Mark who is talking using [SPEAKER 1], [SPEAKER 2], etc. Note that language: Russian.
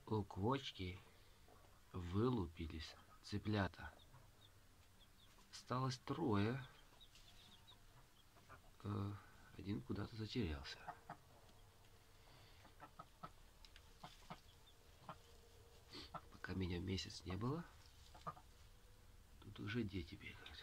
[SPEAKER 1] У квочки вылупились цыплята. Осталось трое. Один куда-то затерялся. Пока меня месяц не было, тут уже дети бегают.